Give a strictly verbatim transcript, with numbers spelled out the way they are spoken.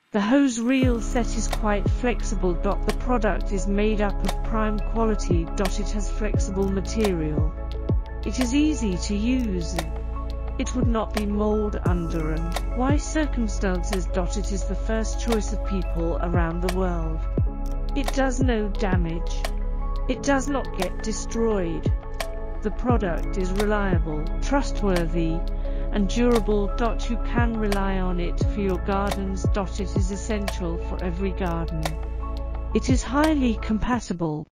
The hose reel set is quite flexible. The product is made up of prime quality. It has flexible material. It is easy to use. It would not be mold under. And why circumstances. It is the first choice of people around the world. It does no damage. It does not get destroyed. The product is reliable, trustworthy, and durable. You can rely on it for your gardens. It is essential for every garden. It is highly compatible.